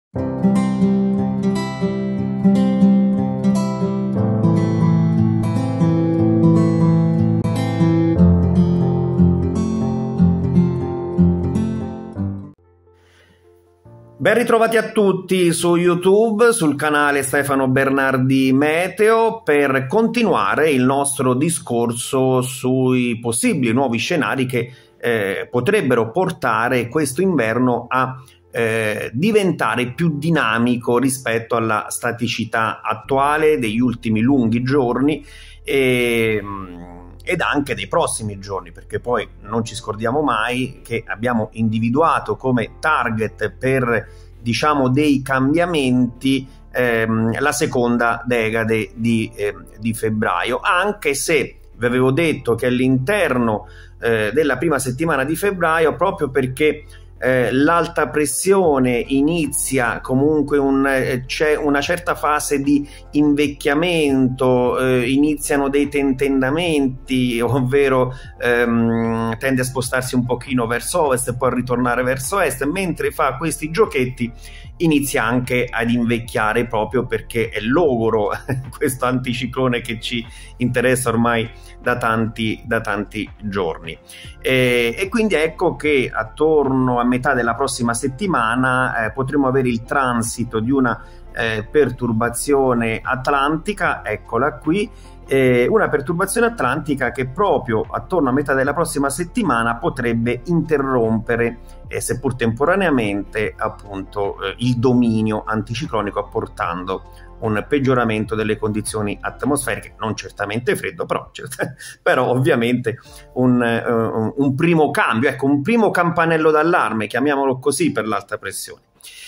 Ben ritrovati a tutti su YouTube, sul canale Stefano Bernardi Meteo, per continuare il nostro discorso sui possibili nuovi scenari che potrebbero portare questo inverno a diventare più dinamico rispetto alla staticità attuale degli ultimi lunghi giorni ed anche dei prossimi giorni, perché poi non ci scordiamo mai che abbiamo individuato come target per, diciamo, dei cambiamenti la seconda decade di febbraio, anche se vi avevo detto che all'interno della prima settimana di febbraio, proprio perché l'alta pressione inizia comunque c'è una certa fase di invecchiamento, iniziano dei tentennamenti, ovvero tende a spostarsi un pochino verso ovest e poi a ritornare verso est, mentre fa questi giochetti inizia anche ad invecchiare, proprio perché è logoro questo anticiclone che ci interessa ormai da tanti giorni, e quindi ecco che attorno a metà della prossima settimana potremo avere il transito di una perturbazione atlantica, eccola qui, una perturbazione atlantica che proprio attorno a metà della prossima settimana potrebbe interrompere, seppur temporaneamente, appunto il dominio anticiclonico, apportando un peggioramento delle condizioni atmosferiche, non certamente freddo, però ovviamente un primo cambio, ecco, un primo campanello d'allarme, chiamiamolo così, per l'alta pressione.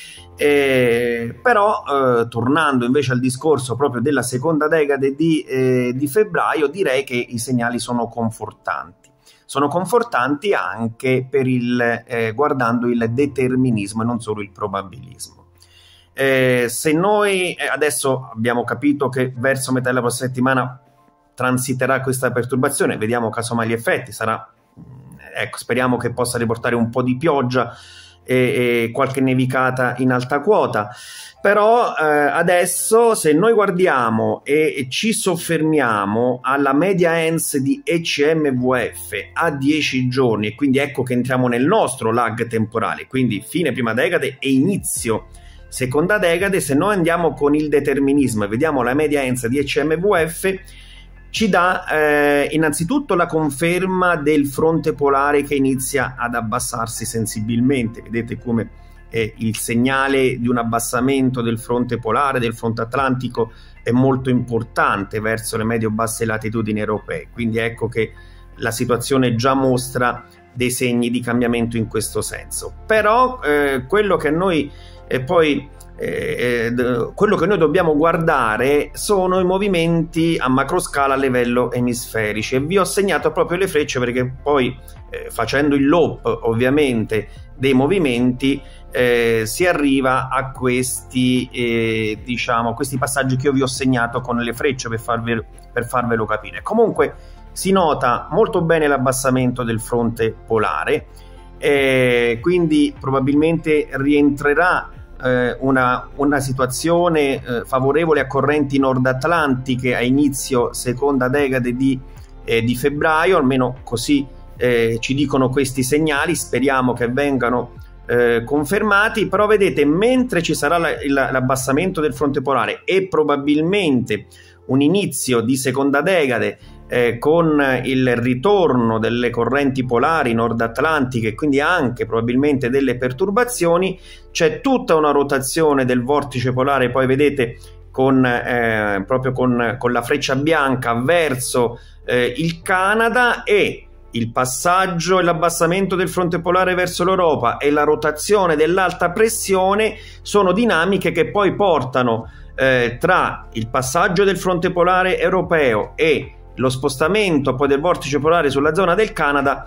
Però tornando invece al discorso proprio della seconda decade di febbraio, direi che i segnali sono confortanti. Sono confortanti anche per guardando il determinismo e non solo il probabilismo. Se noi adesso abbiamo capito che verso metà della prossima settimana transiterà questa perturbazione, vediamo casomai gli effetti, ecco, speriamo che possa riportare un po' di pioggia e qualche nevicata in alta quota, però adesso se noi guardiamo e ci soffermiamo alla media ENS di ECMVF a 10 giorni, e quindi ecco che entriamo nel nostro lag temporale, quindi fine prima decade e inizio seconda decade, se noi andiamo con il determinismo e vediamo la media ENS di ECMVF, ci dà innanzitutto la conferma del fronte polare che inizia ad abbassarsi sensibilmente. Vedete come il segnale di un abbassamento del fronte polare, del fronte atlantico, è molto importante verso le medio-basse latitudini europee, quindi ecco che la situazione già mostra dei segni di cambiamento in questo senso. Però quello che noi quello che noi dobbiamo guardare sono i movimenti a macroscala a livello emisferici, e vi ho segnato proprio le frecce perché poi facendo il loop ovviamente dei movimenti si arriva a questi diciamo questi passaggi che io vi ho segnato con le frecce per farvelo capire. Comunque si nota molto bene l'abbassamento del fronte polare, quindi probabilmente rientrerà una situazione favorevole a correnti nord-atlantiche a inizio seconda decade di febbraio, almeno così ci dicono questi segnali, speriamo che vengano confermati. Però vedete, mentre ci sarà l'abbassamento del fronte polare e probabilmente un inizio di seconda decade con il ritorno delle correnti polari nord-atlantiche e quindi anche probabilmente delle perturbazioni, c'è tutta una rotazione del vortice polare, poi vedete proprio con la freccia bianca verso il Canada, e il passaggio e l'abbassamento del fronte polare verso l'Europa e la rotazione dell'alta pressione sono dinamiche che poi portano tra il passaggio del fronte polare europeo e lo spostamento poi del vortice polare sulla zona del Canada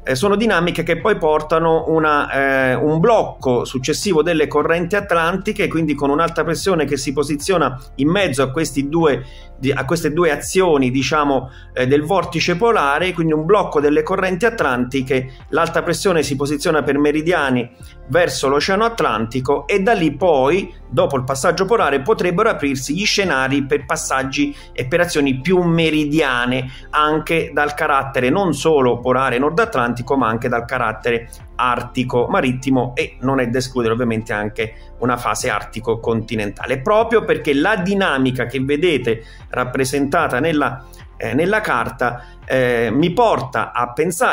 sono dinamiche che poi portano un blocco successivo delle correnti atlantiche, quindi con un'alta pressione che si posiziona in mezzo a queste due azioni, diciamo, del vortice polare, quindi un blocco delle correnti atlantiche. L'alta pressione si posiziona per meridiani verso l'Oceano Atlantico e da lì poi, dopo il passaggio polare, potrebbero aprirsi gli scenari per passaggi e per azioni più meridiane, anche dal carattere non solo polare nord atlantico ma anche dal carattere artico marittimo, e non è da escludere ovviamente anche una fase artico continentale, proprio perché la dinamica che vedete rappresentata nella carta ci porta a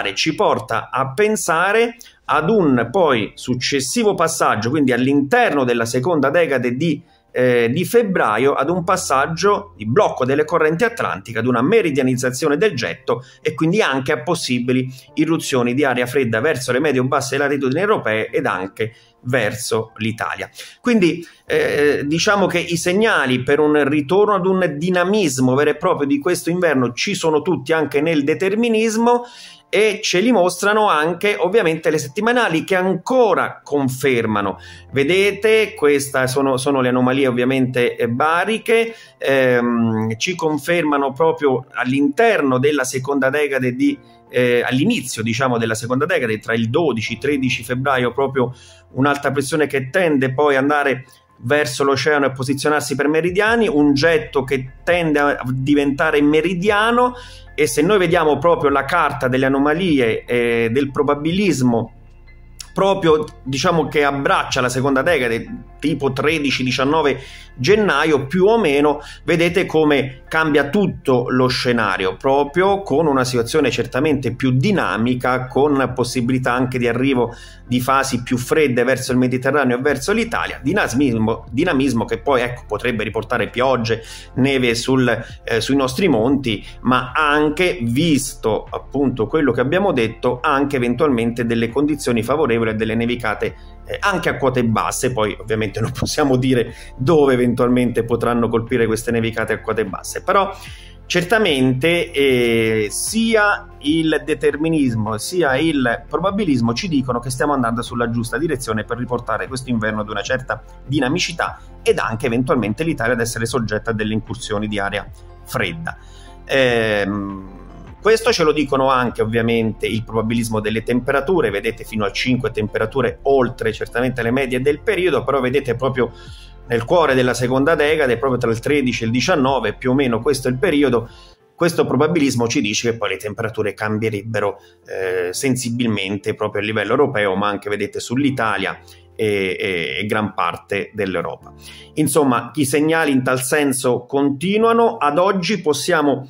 pensare ad un poi successivo passaggio, quindi all'interno della seconda decade di febbraio, ad un passaggio di blocco delle correnti atlantiche, ad una meridianizzazione del getto e quindi anche a possibili irruzioni di aria fredda verso le medio-basse latitudini europee ed anche verso l'Italia. Quindi diciamo che i segnali per un ritorno ad un dinamismo vero e proprio di questo inverno ci sono tutti, anche nel determinismo, e ce li mostrano anche ovviamente le settimanali, che ancora confermano. Vedete, queste sono le anomalie ovviamente bariche, ci confermano proprio all'interno della seconda decade all'inizio, diciamo, della seconda decade, tra il 12-13 febbraio, proprio un'alta pressione che tende poi ad andare verso l'oceano e posizionarsi per meridiani, un getto che tende a diventare meridiano. E se noi vediamo proprio la carta delle anomalie del probabilismo, proprio diciamo che abbraccia la seconda decade, tipo 13-19 gennaio più o meno, vedete come cambia tutto lo scenario, proprio con una situazione certamente più dinamica, con possibilità anche di arrivo di fasi più fredde verso il Mediterraneo e verso l'Italia, dinamismo che poi potrebbe riportare piogge, neve sui nostri monti, ma anche, visto appunto quello che abbiamo detto, anche eventualmente delle condizioni favorevoli a delle nevicate anche a quote basse. Poi ovviamente non possiamo dire dove eventualmente potranno colpire queste nevicate a quote basse, però certamente sia il determinismo sia il probabilismo ci dicono che stiamo andando sulla giusta direzione per riportare questo inverno ad una certa dinamicità ed anche eventualmente l'Italia ad essere soggetta a delle incursioni di aria fredda. Questo ce lo dicono anche ovviamente il probabilismo delle temperature, vedete fino a 5 temperature oltre certamente le medie del periodo, però vedete proprio nel cuore della seconda decade, proprio tra il 13 e il 19, più o meno questo è il periodo. Questo probabilismo ci dice che poi le temperature cambierebbero sensibilmente proprio a livello europeo, ma anche vedete sull'Italia e gran parte dell'Europa. Insomma, i segnali in tal senso continuano. Ad oggi possiamo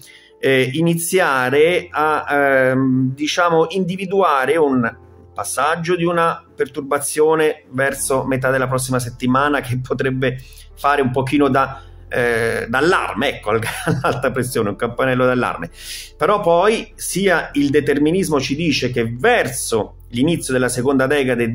iniziare a diciamo individuare un passaggio di una perturbazione verso metà della prossima settimana, che potrebbe fare un pochino d'allarme, ecco, all'alta pressione, un campanello d'allarme. Però poi sia il determinismo ci dice che verso l'inizio della seconda decade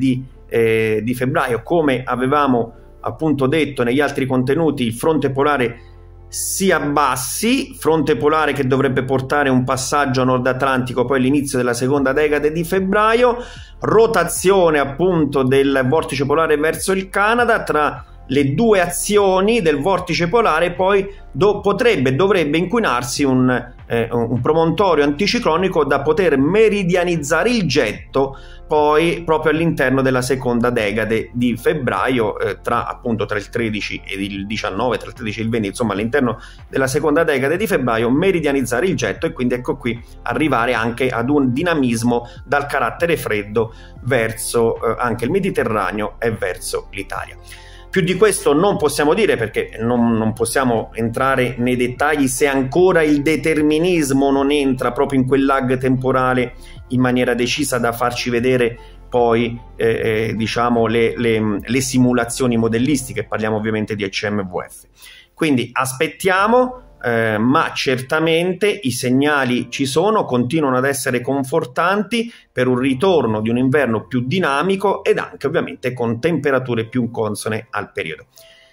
di febbraio, come avevamo appunto detto negli altri contenuti, il fronte polare si abbassi, fronte polare che dovrebbe portare un passaggio a nord atlantico poi all'inizio della seconda decade di febbraio, rotazione appunto del vortice polare verso il Canada. Tra le due azioni del vortice polare poi dovrebbe incunarsi un promontorio anticiclonico da poter meridianizzare il getto poi proprio all'interno della seconda decade di febbraio, tra il 13 e il 19, tra il 13 e il 20, insomma all'interno della seconda decade di febbraio meridianizzare il getto, e quindi ecco qui arrivare anche ad un dinamismo dal carattere freddo verso anche il Mediterraneo e verso l'Italia. Più di questo non possiamo dire, perché non possiamo entrare nei dettagli se ancora il determinismo non entra proprio in quel lag temporale in maniera decisa da farci vedere poi diciamo le simulazioni modellistiche. Parliamo ovviamente di ECMWF. Quindi aspettiamo, ma certamente i segnali ci sono, continuano ad essere confortanti per un ritorno di un inverno più dinamico ed anche ovviamente con temperature più consone al periodo.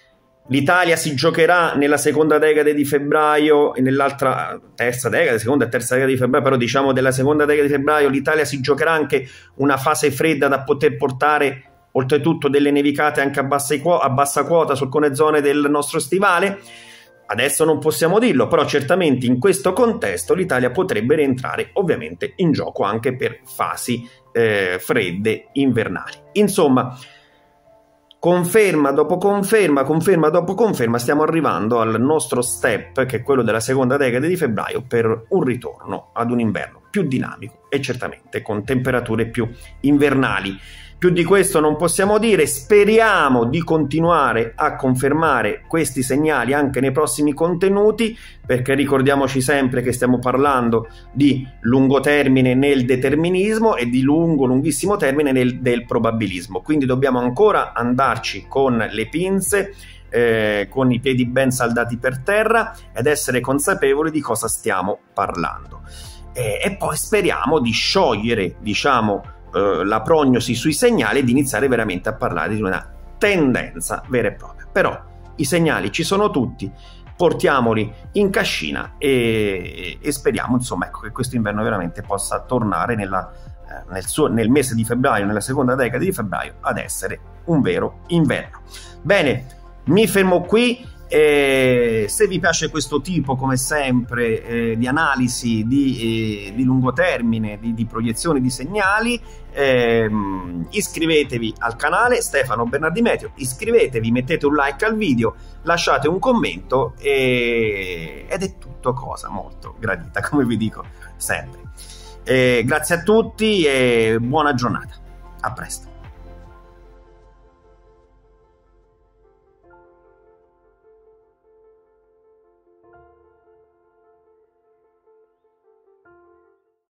L'Italia si giocherà nella seconda decade di febbraio e nell'altra seconda e terza decade di febbraio, però diciamo della seconda decade di febbraio, l'Italia si giocherà anche una fase fredda da poter portare oltretutto delle nevicate anche a bassa quota su alcune zone del nostro stivale. Adesso non possiamo dirlo, però certamente in questo contesto l'Italia potrebbe rientrare ovviamente in gioco anche per fasi fredde invernali. Insomma, conferma dopo conferma, conferma dopo conferma, stiamo arrivando al nostro step, che è quello della seconda decade di febbraio, per un ritorno ad un inverno più dinamico e certamente con temperature più invernali. Più di questo non possiamo dire. Speriamo di continuare a confermare questi segnali anche nei prossimi contenuti, perché ricordiamoci sempre che stiamo parlando di lungo termine nel determinismo e di lunghissimo termine del probabilismo, quindi dobbiamo ancora andarci con le pinze, con i piedi ben saldati per terra ed essere consapevoli di cosa stiamo parlando, e poi speriamo di sciogliere, diciamo, la prognosi sui segnali e di iniziare veramente a parlare di una tendenza vera e propria. Però i segnali ci sono tutti, portiamoli in cascina e speriamo, insomma, ecco, che questo inverno veramente possa tornare nel mese di febbraio, nella seconda decade di febbraio, ad essere un vero inverno. Bene, mi fermo qui. Se vi piace questo tipo, come sempre, di analisi di lungo termine, di proiezioni di segnali, iscrivetevi al canale Stefano Bernardi Meteo, iscrivetevi, mettete un like al video, lasciate un commento ed è tutto cosa molto gradita, come vi dico sempre. Grazie a tutti e buona giornata, a presto.